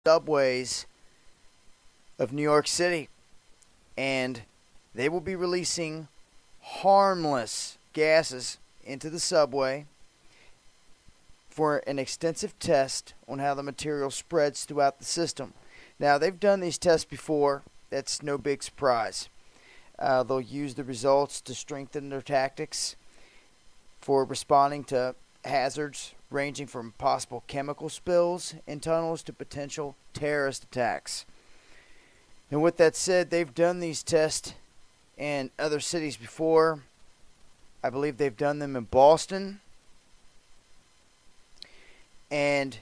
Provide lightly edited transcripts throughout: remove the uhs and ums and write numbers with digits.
subways of New York City, and they will be releasing harmless gases into the subway for an extensive test on how the material spreads throughout the system. Now, they've done these tests before. That's no big surprise. They'll use the results to strengthen their tactics for responding to hazards ranging from possible chemical spills in tunnels to potential terrorist attacks. And with that said, they've done these tests in other cities before. I believe they've done them in Boston. And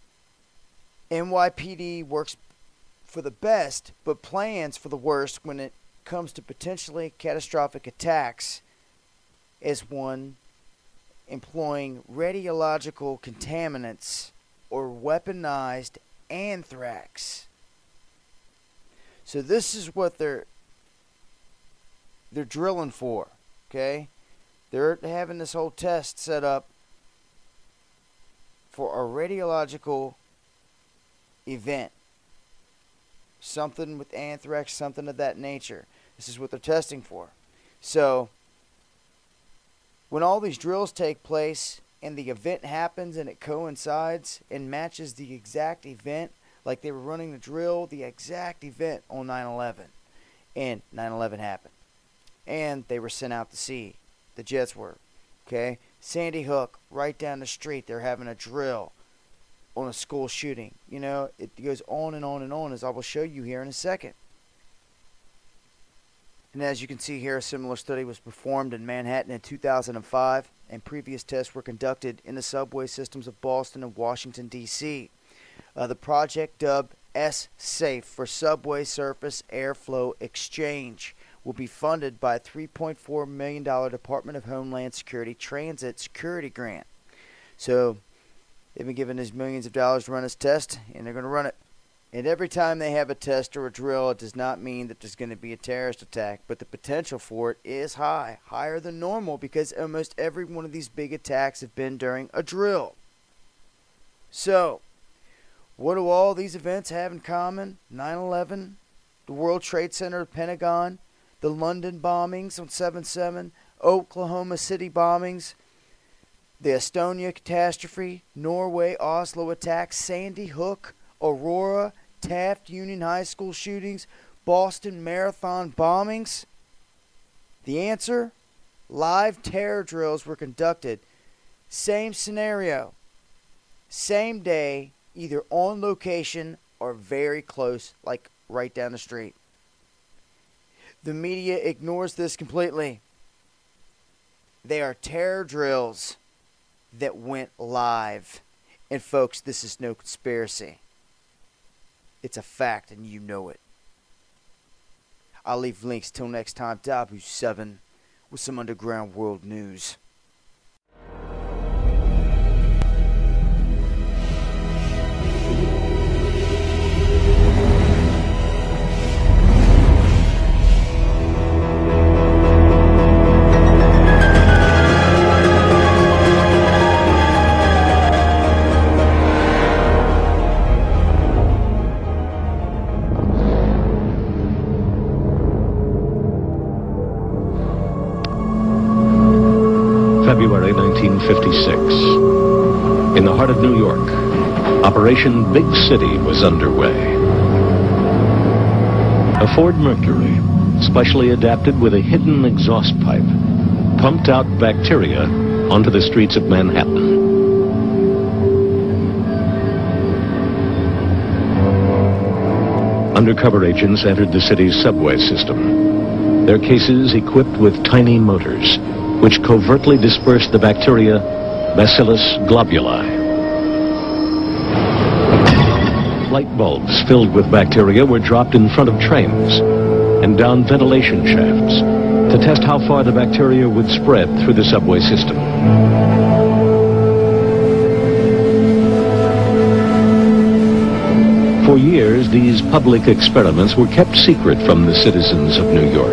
NYPD works for the best, but plans for the worst when it comes to potentially catastrophic attacks, as one employing radiological contaminants or weaponized anthrax. So this is what they're drilling for, okay? They're having this whole test set up for a radiological event. Something with anthrax, something of that nature. This is what they're testing for. So, when all these drills take place and the event happens and it coincides and matches the exact event, like they were running the drill, the exact event on 9/11. And 9/11 happened. And they were sent out to sea. The jets were. Okay? Sandy Hook, right down the street, they're having a drill on a school shooting. You know, it goes on and on and on, as I will show you here in a second. And as you can see here, a similar study was performed in Manhattan in 2005, and previous tests were conducted in the subway systems of Boston and Washington, D.C. The project, dubbed S-SAFE for Subway Surface Airflow Exchange, will be funded by a $3.4 million Department of Homeland Security Transit Security Grant. So, they've been given us millions of dollars to run this test, and they're going to run it. And every time they have a test or a drill, it does not mean that there's going to be a terrorist attack, but the potential for it is high, higher than normal, because almost every one of these big attacks have been during a drill. So, what do all these events have in common? 9/11, the World Trade Center, the Pentagon, the London bombings on 7/7, Oklahoma City bombings, the Estonia catastrophe, Norway Oslo attack, Sandy Hook, Aurora, Taft Union High School shootings, Boston Marathon bombings? The answer? Live terror drills were conducted. Same scenario. Same day, either on location or very close, like right down the street. The media ignores this completely. They are terror drills that went live. And folks, this is no conspiracy. It's a fact, and you know it. I'll leave links till next time. Dabu7 with some underground world news. February 1956. In the heart of New York, Operation Big City was underway. A Ford Mercury, specially adapted with a hidden exhaust pipe, pumped out bacteria onto the streets of Manhattan. Undercover agents entered the city's subway system, their cases equipped with tiny motors, which covertly dispersed the bacteria Bacillus globuli. Light bulbs filled with bacteria were dropped in front of trains and down ventilation shafts to test how far the bacteria would spread through the subway system. For years, these public experiments were kept secret from the citizens of New York.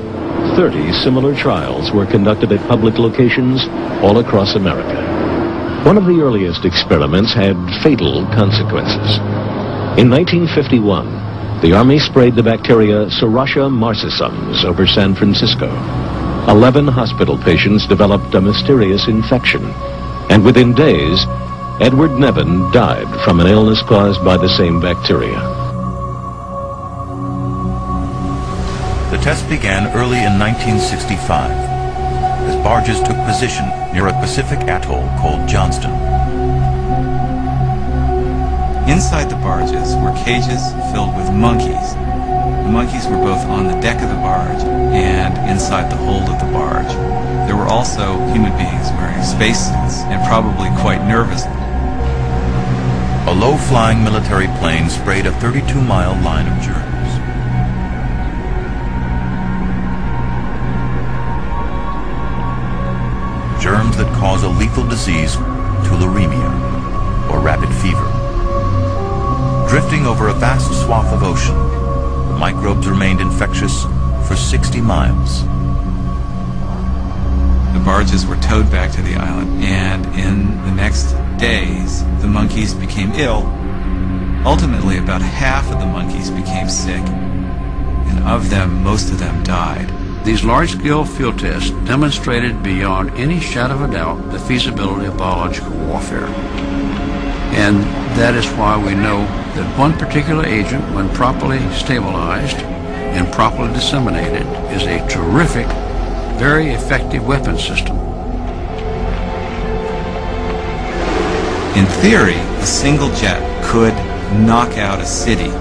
30 similar trials were conducted at public locations all across America. One of the earliest experiments had fatal consequences. In 1951, the Army sprayed the bacteria Serratia marcescens over San Francisco. 11 hospital patients developed a mysterious infection, and within days, Edward Nevin died from an illness caused by the same bacteria. The test began early in 1965 as barges took position near a Pacific atoll called Johnston. Inside the barges were cages filled with monkeys. The monkeys were both on the deck of the barge and inside the hold of the barge. There were also human beings wearing spacesuits and probably quite nervous. A low-flying military plane sprayed a 32-mile line of germs. Germs that cause a lethal disease, tularemia, or rapid fever. Drifting over a vast swath of ocean, the microbes remained infectious for 60 miles. The barges were towed back to the island, and in the next days, the monkeys became ill. Ultimately, about half of the monkeys became sick, and of them, most of them died. These large-scale field tests demonstrated beyond any shadow of a doubt the feasibility of biological warfare. And that is why we know that one particular agent, when properly stabilized and properly disseminated, is a terrific, very effective weapon system. In theory, a single jet could knock out a city.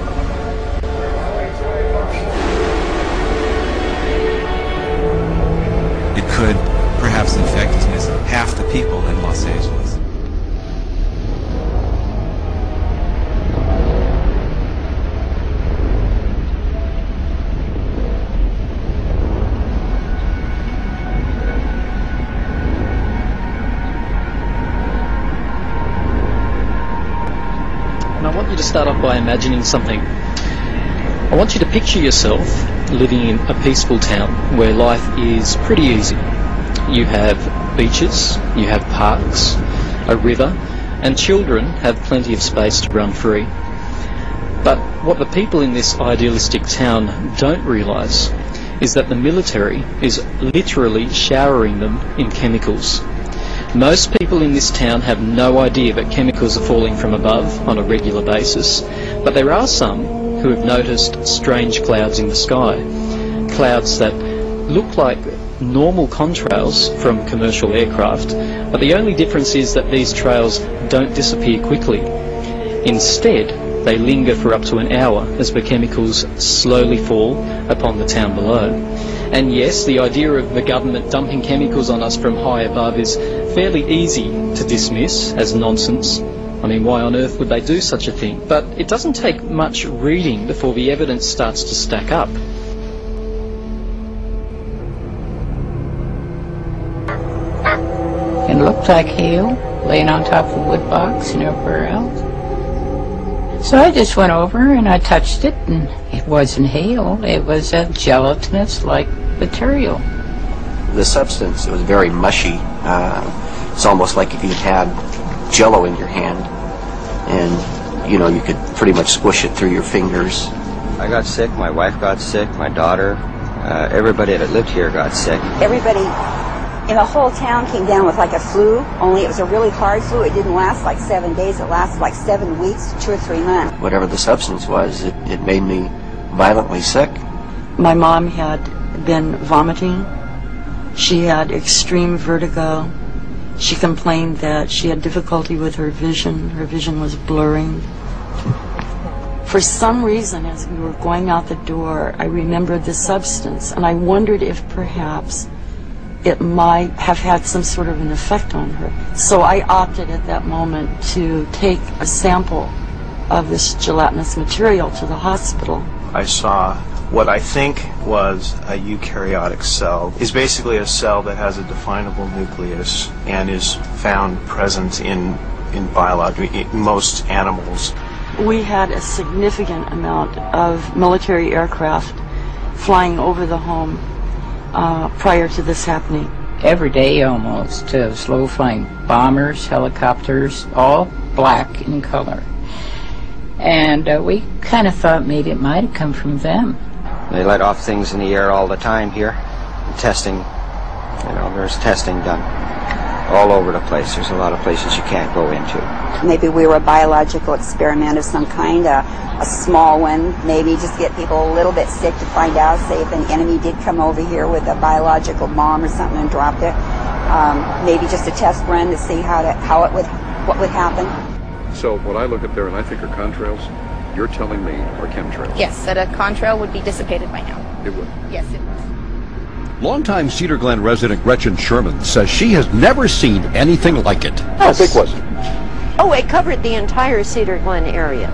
It could perhaps infect as many as half the people in Los Angeles. And I want you to start off by imagining something. I want you to picture yourself living in a peaceful town where life is pretty easy. You have beaches, you have parks, a river, and children have plenty of space to run free. But what the people in this idealistic town don't realise is that the military is literally showering them in chemicals. Most people in this town have no idea that chemicals are falling from above on a regular basis, but there are some who have noticed strange clouds in the sky, clouds that look like normal contrails from commercial aircraft, but the only difference is that these trails don't disappear quickly. Instead, they linger for up to an hour as the chemicals slowly fall upon the town below. And yes, the idea of the government dumping chemicals on us from high above is fairly easy to dismiss as nonsense. I mean, why on earth would they do such a thing? But it doesn't take much reading before the evidence starts to stack up. It looked like hail laying on top of a wood box and everywhere else. So I just went over and I touched it, and it wasn't hail, it was a gelatinous-like material. The substance, it was very mushy. It's almost like if you had Jell-O in your hand, and you know, you could pretty much squish it through your fingers. I got sick, my wife got sick, my daughter, everybody that lived here got sick. Everybody in the whole town came down with like a flu, only it was a really hard flu. It didn't last like 7 days, it lasted like 7 weeks to 2 or 3 months. Whatever the substance was, it made me violently sick. My mom had been vomiting. She had extreme vertigo. She complained that she had difficulty with her vision. Her vision was blurring. For some reason, as we were going out the door, I remembered the substance, and I wondered if perhaps it might have had some sort of an effect on her. So I opted at that moment to take a sample of this gelatinous material to the hospital. I saw what I think was a eukaryotic cell. Is basically a cell that has a definable nucleus and is found present in biology, in most animals. We had a significant amount of military aircraft flying over the home prior to this happening. every day almost, slow-flying bombers, helicopters, all black in color. And we kind of thought maybe it might have come from them. They let off things in the air all the time here. Testing, there's testing done all over the place. There's a lot of places you can't go into. Maybe we were a biological experiment of some kind, a small one, maybe just get people a little bit sick to find out, say if an enemy did come over here with a biological bomb or something and dropped it. Maybe just a test run to see what would happen. So what I look at there and I think are contrails, you're telling me are chemtrails. Yes, that a contrail would be dissipated by now. It would? Yes, it would. Longtime Cedar Glen resident Gretchen Sherman says she has never seen anything like it. How big was it? Oh, it covered the entire Cedar Glen area.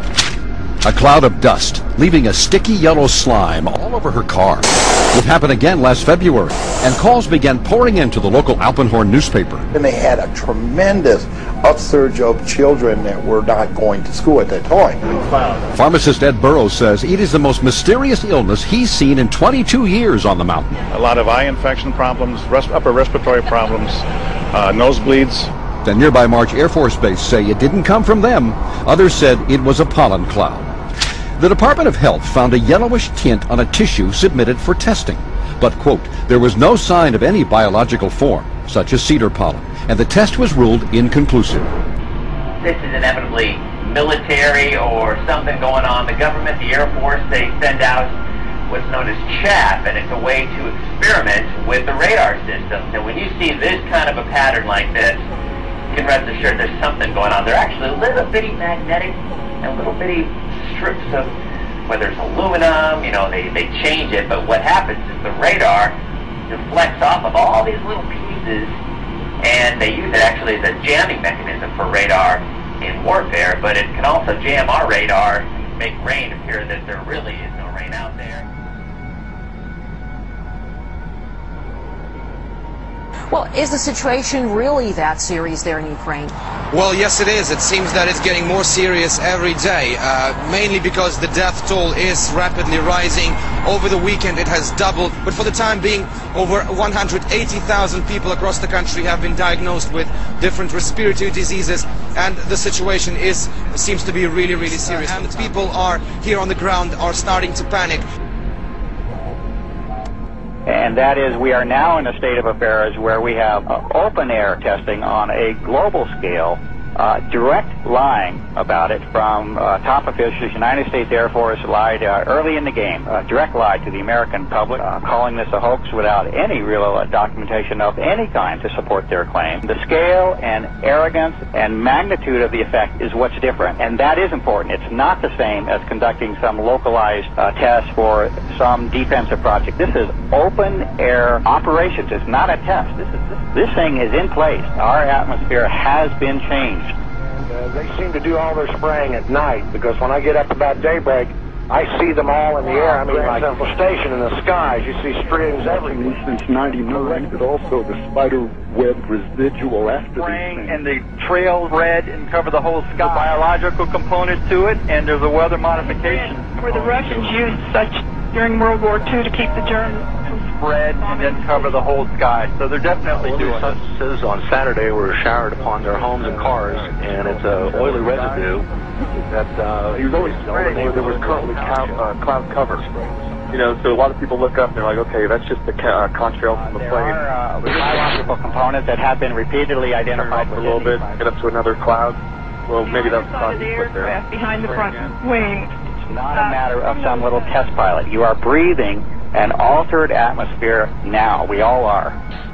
A cloud of dust, leaving a sticky yellow slime all over her car. It happened again last February, and calls began pouring into the local Alpenhorn newspaper. And they had a tremendous upsurge of children that were not going to school at that time. Pharmacist Ed Burrows says it is the most mysterious illness he's seen in 22 years on the mountain. A lot of eye infection problems, upper respiratory problems, nosebleeds. The nearby March Air Force Base say it didn't come from them. Others said it was a pollen cloud. The Department of Health found a yellowish tint on a tissue submitted for testing. But, quote, there was no sign of any biological form, such as cedar pollen, and the test was ruled inconclusive. This is inevitably military or something going on. The government, the Air Force, they send out what's known as chaff, and it's a way to experiment with the radar systems. And when you see this kind of a pattern like this, you can rest assured there's something going on. They're actually little bitty magnetic and little bitty strips of, whether it's aluminum, they change it, but what happens is the radar deflects off of all these little pieces, and they use it actually as a jamming mechanism for radar in warfare, but it can also jam our radar and make rain appear that there really is no rain out there. Well, is the situation really that serious there in Ukraine? Well, yes, it is. It seems that it's getting more serious every day, mainly because the death toll is rapidly rising. Over the weekend, it has doubled. But for the time being, over 180,000 people across the country have been diagnosed with different respiratory diseases, and the situation seems to be really, really serious. And people are here on the ground are starting to panic. And that is, we are now in a state of affairs where we have open-air testing on a global scale, direct lying about it from top officials. United States Air Force lied early in the game, direct lie to the American public, calling this a hoax without any real documentation of any kind to support their claim. The scale and arrogance and magnitude of the effect is what's different, and that is important. It's not the same as conducting some localized test for some defensive project. This is open-air operations. It's not a test. This thing is in place. Our atmosphere has been changed. They seem to do all their spraying at night, because when I get up about daybreak, I see them all in the air. I mean, like Central Station in the skies, you see streams everywhere. Since 99, but also the spider web residual after spraying, and the trail red and cover the whole sky. The biological component to it, and there's a weather modification. Where the Russians used such during World War II to keep the germs spread and then cover the whole sky. So they're definitely doing it. Says on Saturday were showered upon their homes and cars, and it's a oily residue that there was currently cloud cover. So a lot of people look up and they're like, okay, that's just the contrail from the plane. There are biological components that have been repeatedly identified a little bit, get up to another cloud. Well, maybe that's the cause there. Behind the front wing. It's not a matter of some little test pilot. You are breathing an altered atmosphere now. We all are.